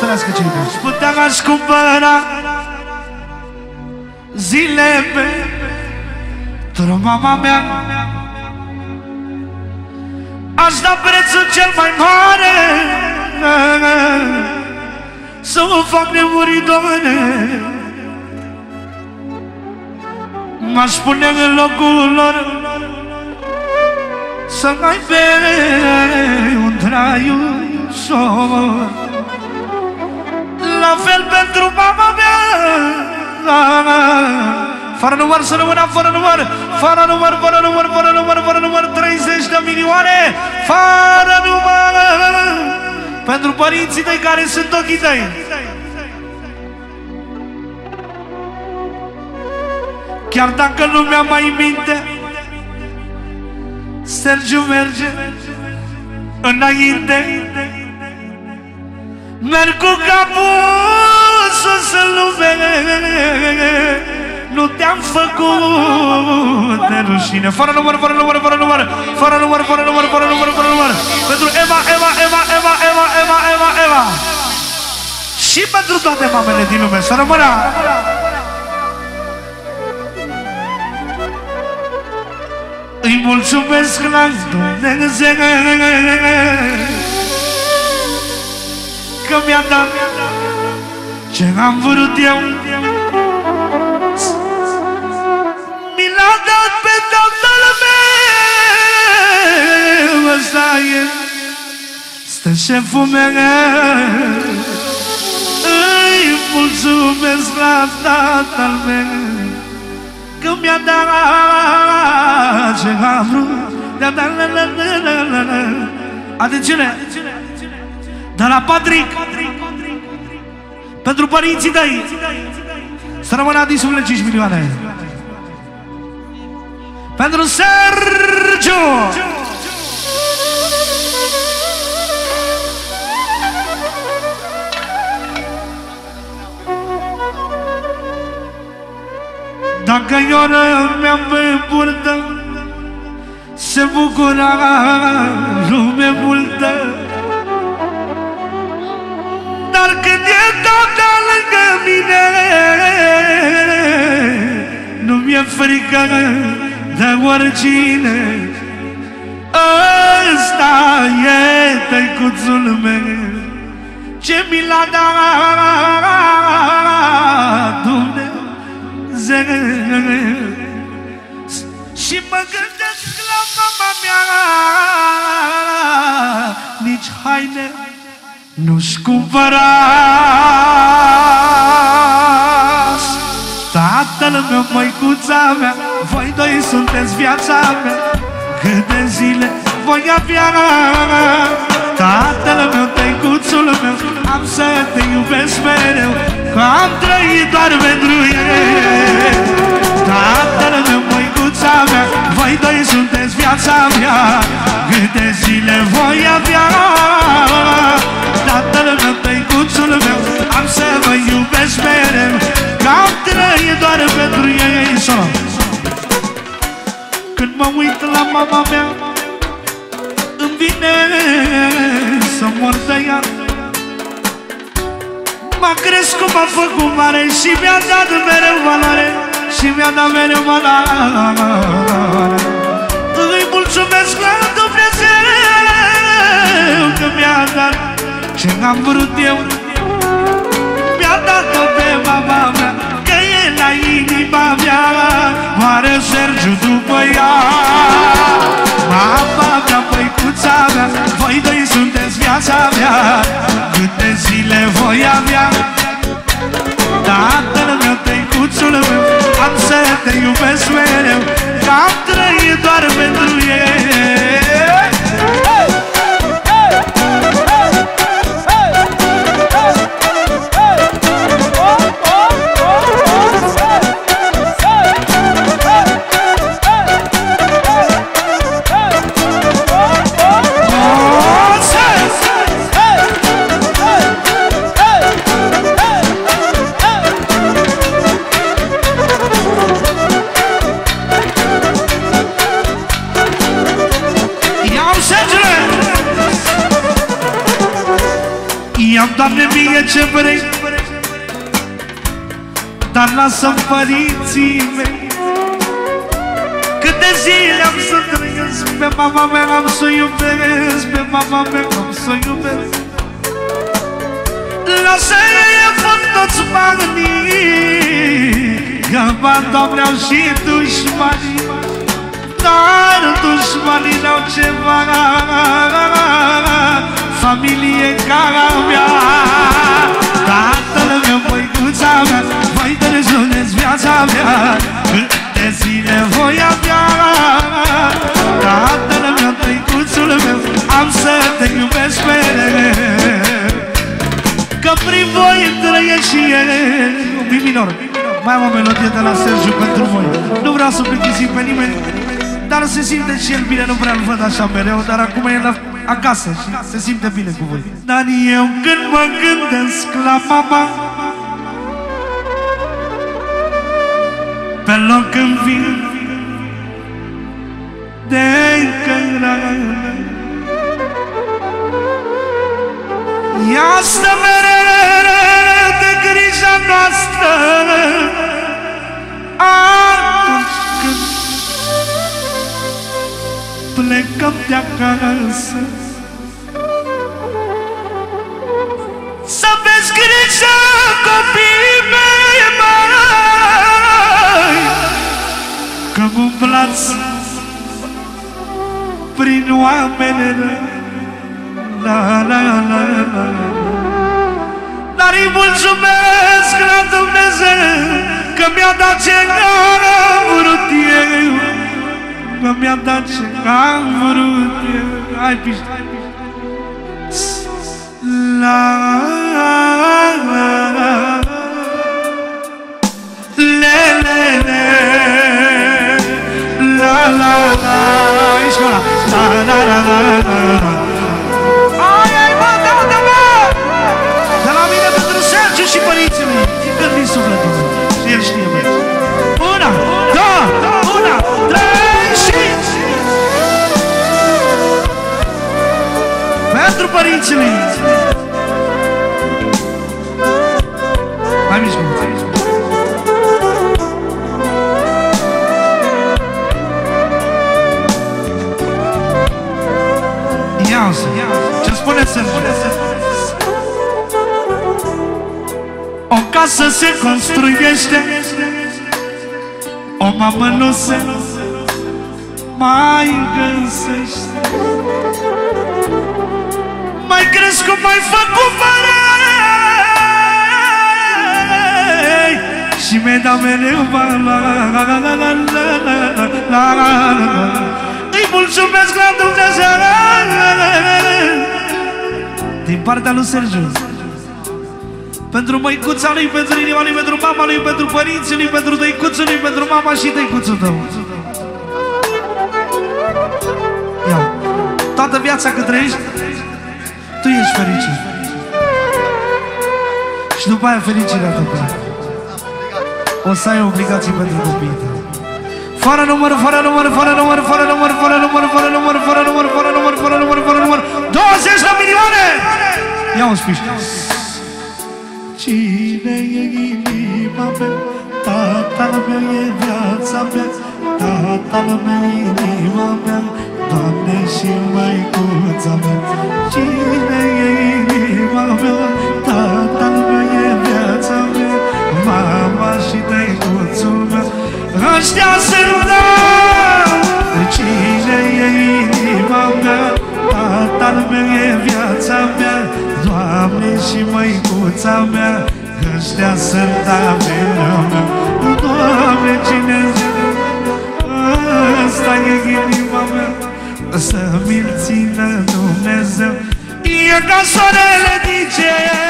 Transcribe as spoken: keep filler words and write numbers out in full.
trăiască cei buni. Puteam aș cumpăra zile pentru mama mea, aș da prețul cel mai mare să o fac nemuridoare. M-aș pune în locul lor să aibă un trai ușor. La fel pentru mama mea, fără număr să rămână, fără număr, fără număr, fără număr, fără număr, fără număr, treizeci de milioane, fără număr, pentru părinții tăi care sunt ochii tăi. Chiar dacă lumea mai minte, Sergiu merge înainte, merg cu capul sus în lume. Nu te-am făcut de rușine. Fără număr, fără număr, fără număr, fără număr, fără număr, fără număr, fără număr. Pentru Eva, Eva, Eva, Eva, Eva, Eva, Eva, Eva. Și pentru toate mamele din lume. Să rămână. Îi mulțumesc la Dumnezeu că mi-a dat ce am vrut eu. Mi l-a dat pe tatăl meu, ăsta e, stă șeful meu. Îi mulțumesc la tatăl meu că mi-a dat ce am vrut. Atențiune! De la Patrick, pentru părinții tăi, să rămână adisurile cinci milioane. Pentru Sergiu, dacă ioră mea pe burtă se bucura lume multă, dar când e tata lângă mine nu mi-e frică de oricine. Ăsta e tăicuțul meu ce mi l-a dat Dumnezeu. Și mă gândesc la mama mea, nici haine nu-și cumpăra. Tatăl meu, măicuța mea, voi doi sunteți viața mea. Câte zile voi avea, tatăl meu, tăicuțul meu, am să te iubesc mereu, că am trăit doar pentru el. Tatăl meu, măicuța mea, voi doi sunteți viața mea. Câte zile voi avea, tatăl meu, tăicuțul meu, am să vă iubesc mereu, că am trăit doar pentru ei. Când mă uit la mama mea, îmi vine să mor de ea. M-a crescut, m-a făcut mare și mi-a dat mereu valoare, și mi-a dat mereu valoare. Îi mulțumesc la Dumnezeu că mi-a dat ce am vrut eu. Mi-a dat-o pe mama mea, că e la inima mea. Moare Sergiu după ea. Mama mea, băicuța mea, voi doi sunteți viața mea. Câte zile voi avea, tatăl meu, tăicuțul meu, am să te iubesc mereu, că am trăit doar pentru ei. mie ce vrei, dar lasă-mi părinții mei. Câte zile am să trăiesc, pe mama mea am să o iubesc, pe mama mea am să o iubesc. Lasă-i făc toți banii, că bani vreau și dușmanii, dar dușmanii n-au ceva, familie ca a mea. Tatăl meu, măicuța mea, voi dărjunesc viața mea, câte zile voi avea. Tatăl meu, măicuțul meu, am să te iubesc mereu, că prin voi trăiesc și el. Mi minor, mai am o melodie de la Sergiu pentru voi. Nu vreau să plictisim pe nimeni, dar se simte și el bine, nu vreau-l văd așa mereu, dar acum e la acasă și se simte bine cu voi. Dar eu când mă gândesc la mama, pe loc când vin de cărare, ea stă mereu de grija noastră atunci când plecăm de acasă. Să aveți grijă, copiii mei, mai, că-mi umblați prin oameni răi. La la la la, dar îi mulțumesc la Dumnezeu că mi-a dat ce am vrut eu, că mi-a dat ce am vrut eu. Hai piște. La la la, le le le, la la la, ești ăla. La la la la la. Și părinții mei, când din sufletul meu, și el știe, băi. Una, două, una, trei și... Pentru părinții mei. Mai mișcă, mai mișcă. Ia-o-să, ce spuneți să-mi? O casă se construiește, o mamă nu se mai găsește. Mai crescut, mai făcut mărei și mi-ai dat mereu la la la la la la la. Îi mulțumesc la Dumnezeu din partea lui Sergiu, pentru măicuța lui, pentru inima lui, pentru mama lui, pentru părinții lui, pentru tăicuțul lui, pentru mama și tăicuțul tău. Ia, toată viața cât trăiești, tu ești fericit. Și după aia fericirea ta. O să ai obligații pentru copiii tăi. Fără număr, fără număr, fără număr, fără număr, fără număr, fără număr, fără număr, fără număr, fără număr, fără număr, douăzeci de milioane! Ia un spiș. Cine e inima mea? Tatăl meu e viața mea, tatăl meu e inima mea, Doamne și măicuța mea. Cine e inima mea? Tatăl meu e viața mea, mama și tăicuțul meu. Ăștia sunt rău. Cine e inima mea? Tatăl meu e viața mea, Doamne și măicuța mea. Ăștia sunt a mea. Doamne, cine ăsta e inima mea, să mi-l țină Dumnezeu. E ca soarele din cer.